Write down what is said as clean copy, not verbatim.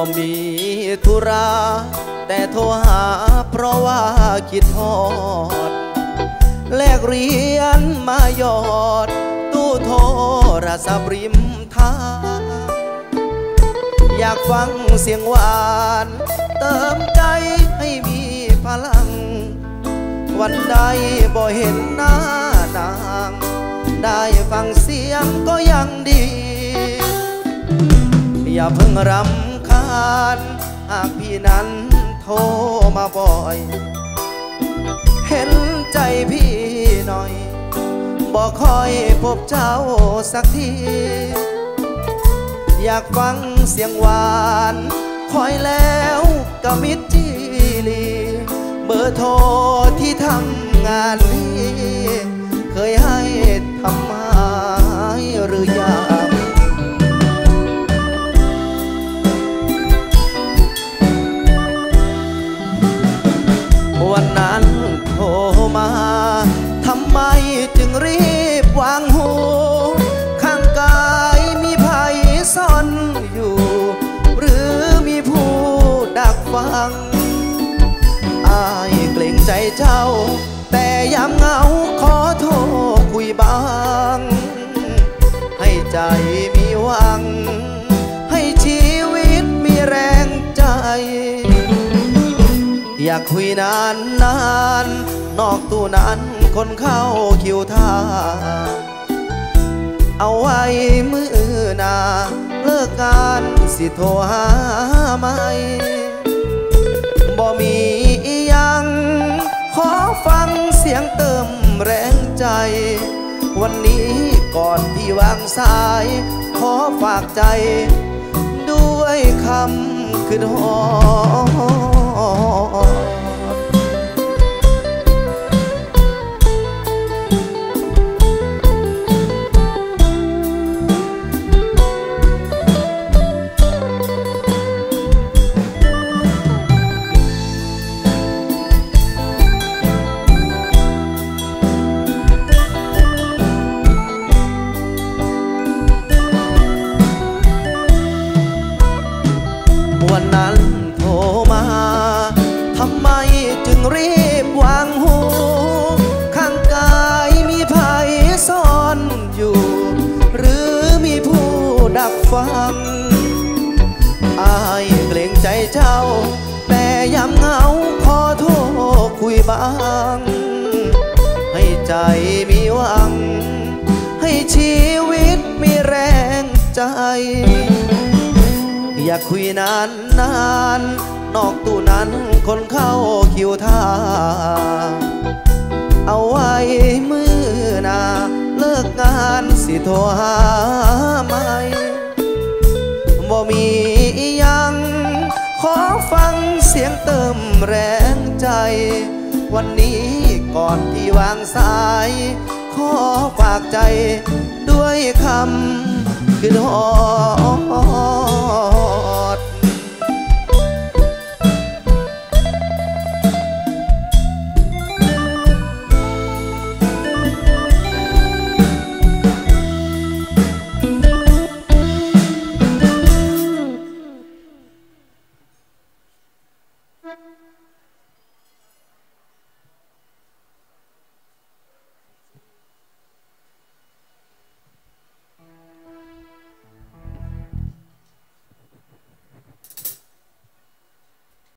มีธุระแต่โทรหาเพราะว่าคิดฮอดแลกเหรียญมาหยอดตู้โทรศัพท์ริมทางอยากฟังเสียงหวานเติมใจให้มีพลังวันใดบ่เห็นหน้านางได้ฟังเสียงก็ยังดีอย่าเพิ่งรำคาญหากพี่นั้นโทรมาบ่อยเห็นใจพี่หน่อยบ่ค่อยพบเจ้าสักทีอยากฟังเสียงหวานคอยแล้วก็มิตรจีลีเบอร์โทรที่ทำงานนี้เคยให้ทำหายหรือยังวันนั้นโทรมาทำไมจึงรีบวางหูข้างกายมีภัยซ่อนอยู่หรือมีผู้ดักฟังอายเกรงใจเจ้าแต่ยามเหงาขอโทรคุยบ้างให้ใจมีหวังให้ชีวิตมีแรงใจอยากคุยนานนอกตู้นั้นคนเข้าคิวท่าเอาไว้มื้อหน้าเลิกงานสิโทรหาใหม่บ่มีอีหยังขอฟังเสียงเติมแรงใจวันนี้ก่อนที่วางสายขอฝากใจด้วยคำคืนหอวันนั้นโทรมาทำไมจึงรีบวางหูข้างกายมีภัยซ่อนอยู่หรือมีผู้ดักฟังอายเกรงใจเจ้าแต่ยามเหงาขอโทรคุยบ้างให้ใจมีหวังให้ชีวิตมีแรงใจอยากคุยนานนอกตู้นั้นคนเข้าคิวท่าเอาไว้มื้อหน้าเลิกงานสิโทรหาใหม่บ่มีอีหยังขอฟังเสียงเติมแรงใจวันนี้ก่อนที่วางสายขอฝากใจด้วยคำคือหอ